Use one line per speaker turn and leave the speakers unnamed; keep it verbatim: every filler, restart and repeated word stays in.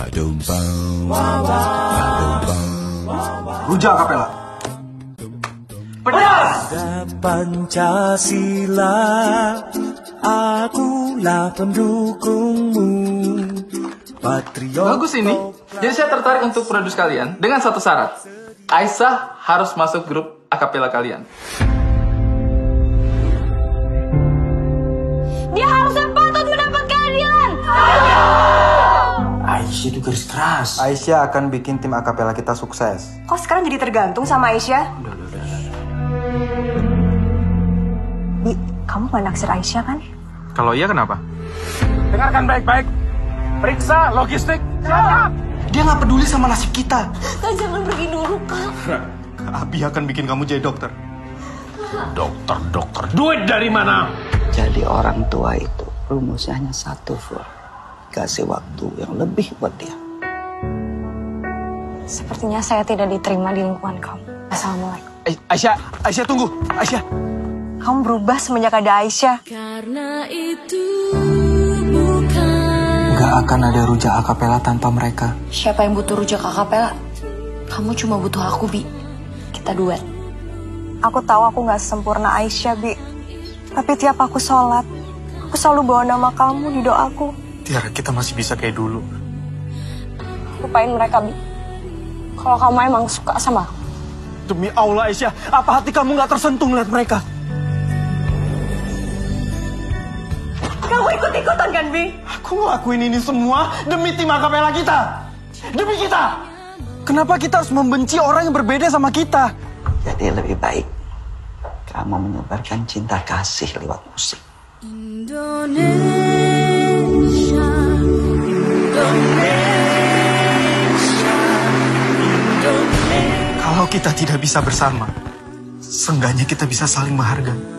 Rujak Akapela.
Pedas! Pancasila, akulah pendukungmu. Patriot.
Bagus ini. Jadi saya tertarik untuk produce kalian dengan satu syarat. Aisyah harus masuk grup akapela kalian.
Dia harusnya patut mendapat keadilan.
Aisyah itu garis keras.
Aisyah akan bikin tim akapela kita sukses.
Kok sekarang jadi tergantung sama Aisyah? Bi, kamu gak naksir Aisyah kan?
Kalau iya kenapa?
Dengarkan baik-baik. Periksa logistik. Siap.
Dia nggak peduli sama nasib kita.
Kak, jangan pergi dulu, Kak.
Abi akan bikin kamu jadi dokter.
Dokter, dokter. Duit dari mana?
Jadi orang tua itu rumusnya hanya satu, Fur. Kasih waktu yang lebih buat dia.
Sepertinya saya tidak diterima di lingkungan kamu. Assalamualaikum.
Aisyah, Aisyah tunggu. Aisyah.
Kamu berubah semenjak ada Aisyah.
Karena itu bukan.
Gak akan ada rujak akapela tanpa mereka.
Siapa yang butuh rujak akapela? Kamu cuma butuh aku, Bi. Kita duet. Aku tahu aku gak sempurna Aisyah, Bi. Tapi tiap aku sholat, aku selalu bawa nama kamu di doaku.
Tiara, kita masih bisa kayak dulu.
Lupain mereka, Bi. Kalau kamu emang suka sama aku.
Demi Allah, Aisyah. Apa hati kamu gak tersentuh ngeliat mereka?
Kamu ikut-ikutan kan, Bi?
Aku ngelakuin ini semua demi tim akapela kita. Demi kita. Kenapa kita harus membenci orang yang berbeda sama kita?
Jadi lebih baik kamu menyebarkan cinta kasih lewat musik.
Indonesia, Indonesia, Indonesia.
Kalau kita tidak bisa bersama, seenggaknya kita bisa saling menghargai.